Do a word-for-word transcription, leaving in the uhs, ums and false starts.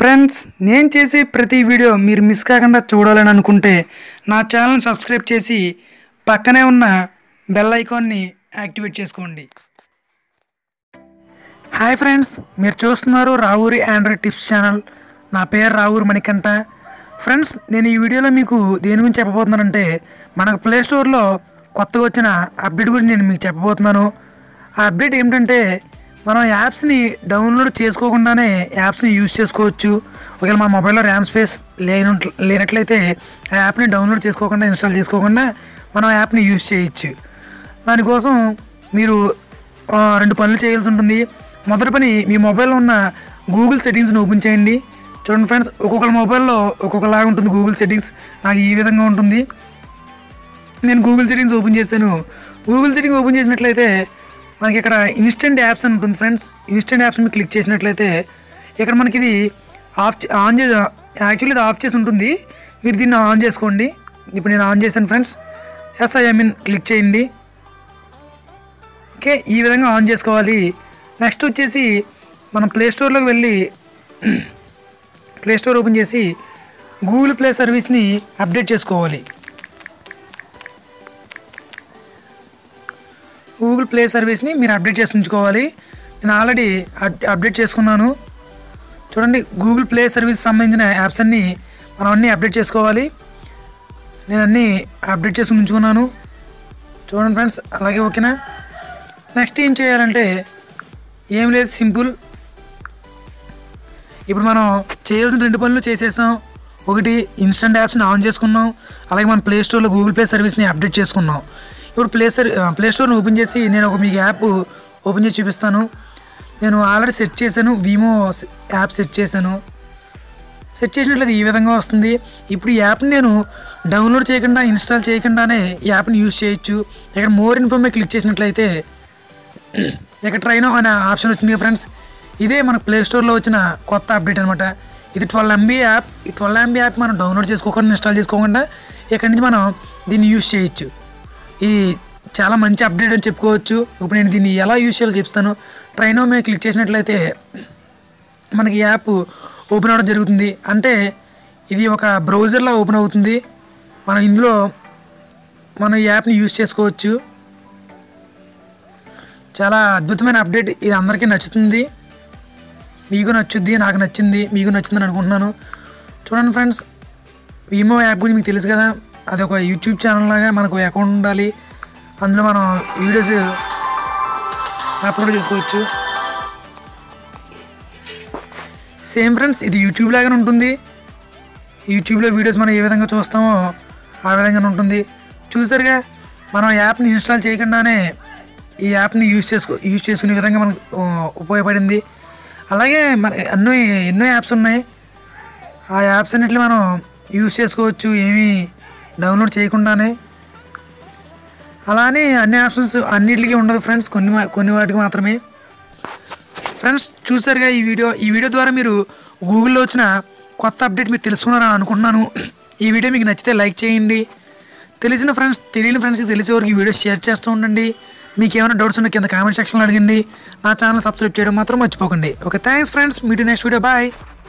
Friends, నేను చేసే ప్రతి వీడియో మీరు మిస్ కాకుండా చూడాలని అనుకుంటే నా ఛానల్ సబ్స్క్రైబ్ చేసి పక్కనే ఉన్న బెల్ ఐకాన్ని యాక్టివేట్ చేసుకోండి. హాయ్ ఫ్రెండ్స్, మీరు చూస్తున్నారు రావూరి ఆండ్రాయిడ్ టిప్స్ ఛానల్. నా పేరు రావూరి మణికంఠ. ఫ్రెండ్స్, నేను ఈ వీడియోలో మీకు దేని గురించి చెప్పబోతున్నానంటే మనకు ప్లే స్టోర్లో కొత్తగా వచ్చిన అప్డేట్ గురించి నేను మీకు చెప్పబోతున్నాను. ఆ అప్డేట్ ఏమిటంటే మనం యాప్స్ని డౌన్లోడ్ చేసుకోకుండానే యాప్స్ని యూజ్ చేసుకోవచ్చు. ఒకవేళ మన మొబైల్లో ర్యామ్ స్పేస్ లేన లేనట్లయితే ఆ యాప్ని డౌన్లోడ్ చేసుకోకుండా ఇన్స్టాల్ చేసుకోకుండా మనం ఆ యాప్ని యూజ్ చేయొచ్చు. దానికోసం మీరు రెండు పనులు చేయాల్సి ఉంటుంది. మొదటి పని, మీ మొబైల్లో ఉన్న గూగుల్ సెట్టింగ్స్ని ఓపెన్ చేయండి. చూడండి ఫ్రెండ్స్, ఒక్కొక్కరి మొబైల్లో ఒక్కొక్కలాగా ఉంటుంది గూగుల్ సెట్టింగ్స్. నాకు ఈ విధంగా ఉంటుంది. నేను గూగుల్ సెట్టింగ్స్ ఓపెన్ చేశాను. గూగుల్ సెట్టింగ్ ఓపెన్ చేసినట్లయితే మనకి ఇక్కడ ఇన్స్టెంట్ యాప్స్ అని ఉంటుంది ఫ్రెండ్స్. ఇన్స్టెంట్ యాప్స్ మీద క్లిక్ చేసినట్లయితే ఇక్కడ మనకి ఇది ఆఫ్ ఆన్ చే యాక్చువల్లీ ఇది ఆఫ్ చేసి ఉంటుంది. మీరు దీన్ని ఆన్ చేసుకోండి. ఇప్పుడు నేను ఆన్ చేశాను friends. Yes I mean click చేయండి. ఓకే, ఈ విధంగా ఆన్ చేసుకోవాలి. నెక్స్ట్ వచ్చేసి మనం ప్లే స్టోర్లోకి వెళ్ళి ప్లే స్టోర్ ఓపెన్ చేసి గూగుల్ ప్లే సర్వీస్ని అప్డేట్ చేసుకోవాలి. గూగుల్ ప్లే సర్వీస్ని మీరు అప్డేట్ చేసి ఉంచుకోవాలి. నేను ఆల్రెడీ అప్డేట్ చేసుకున్నాను. చూడండి, గూగుల్ ప్లే సర్వీస్ సంబంధించిన యాప్స్ అన్నీ మనం అన్నీ అప్డేట్ చేసుకోవాలి. నేను అన్నీ అప్డేట్ చేసి ఉంచుకున్నాను. చూడండి ఫ్రెండ్స్, అలాగే ఓకేనా. నెక్స్ట్ ఏం చేయాలంటే ఏం లేదు, సింపుల్. ఇప్పుడు మనం చేయాల్సిన రెండు పనులు చేసేసాం. ఒకటి, ఇన్స్టెంట్ యాప్స్ని ఆన్ చేసుకున్నాం. అలాగే మన ప్లే స్టోర్లో గూగుల్ ప్లే సర్వీస్ని అప్డేట్ చేసుకున్నాం. ఇప్పుడు ప్లే సర్ ప్లే స్టోర్ని ఓపెన్ చేసి నేను ఒక మీకు యాప్ ఓపెన్ చేసి చూపిస్తాను. నేను ఆల్రెడీ సెర్చ్ చేశాను, వీమో యాప్ సెర్చ్ చేశాను. సెర్చ్ చేసినట్లయితే ఈ విధంగా వస్తుంది. ఇప్పుడు ఈ యాప్ని నేను డౌన్లోడ్ చేయకుండా ఇన్స్టాల్ చేయకుండానే ఈ యాప్ని యూజ్ చేయొచ్చు. ఇక్కడ మోర్ ఇన్ఫో మీద క్లిక్ చేసినట్లయితే ఇక్కడ ట్రై నౌ అనే ఆప్షన్ వచ్చింది ఫ్రెండ్స్. ఇదే మనకు ప్లే స్టోర్లో వచ్చిన కొత్త అప్డేట్ అనమాట. ఇది ట్వెల్వ్ ఎంబీ యాప్. ఈ ట్వెల్వ్ ఎంబీ యాప్ మనం డౌన్లోడ్ చేసుకోకుండా ఇన్స్టాల్ చేసుకోకుండా ఇక్కడి నుంచి మనం దీన్ని యూజ్ చేయొచ్చు. ఇది చాలా మంచి అప్డేట్ అని చెప్పుకోవచ్చు. ఇప్పుడు నేను దీన్ని ఎలా యూజ్ చేయాలో చెప్తాను. ట్రై నౌ మీద క్లిక్ చేసినట్లయితే మనకి యాప్ ఓపెన్ అవ్వడం జరుగుతుంది. అంటే ఇది ఒక బ్రౌజర్లో ఓపెన్ అవుతుంది. మనం ఇందులో మన ఈ యాప్ని యూజ్ చేసుకోవచ్చు. చాలా అద్భుతమైన అప్డేట్. ఇది అందరికీ నచ్చుతుంది. మీకు నచ్చుద్ది, నాకు నచ్చింది, మీకు నచ్చిందని అనుకుంటున్నాను. చూడండి ఫ్రెండ్స్, వీమో యాప్ గురించి మీకు తెలుసు కదా. అది ఒక యూట్యూబ్ ఛానల్ లాగా మనకు అకౌంట్ ఉండాలి. అందులో మనం వీడియోస్ అప్లోడ్ చేసుకోవచ్చు. సేమ్ ఫ్రెండ్స్, ఇది యూట్యూబ్ లాగానే ఉంటుంది. యూట్యూబ్లో వీడియోస్ మనం ఏ విధంగా చూస్తామో ఆ విధంగానే ఉంటుంది. చూసారుగా, మనం యాప్ని ఇన్స్టాల్ చేయకుండానే ఈ యాప్ని యూజ్ చేసుకో యూజ్ చేసుకునే విధంగా మనకు ఉపయోగపడింది. అలాగే మన ఎన్నో ఎన్నో యాప్స్ ఉన్నాయి. ఆ యాప్స్ అన్నిటిని మనం యూజ్ చేసుకోవచ్చు ఏమీ డౌన్లోడ్ చేయకుండానే. అలానే అన్ని ఆప్షన్స్ అన్నిటికీ ఉండదు ఫ్రెండ్స్, కొన్ని కొన్ని వాటికి మాత్రమే. ఫ్రెండ్స్, చూసారుగా ఈ వీడియో. ఈ వీడియో ద్వారా మీరు గూగుల్లో వచ్చిన కొత్త అప్డేట్ మీరు తెలుసుకున్నారని అనుకుంటున్నాను. ఈ వీడియో మీకు నచ్చితే లైక్ చేయండి. తెలిసిన ఫ్రెండ్స్ తెలియని ఫ్రెండ్స్కి తెలిసే వరకు ఈ వీడియో షేర్ చేస్తూ ఉండండి. మీకు ఏమైనా డౌట్స్ ఉన్నా కింద కామెంట్ సెక్షన్లో అడగండి. నా ఛానల్ సబ్స్క్రైబ్ చేయడం మాత్రం మర్చిపోకండి. Okay, thanks friends. Meet next video. Bye.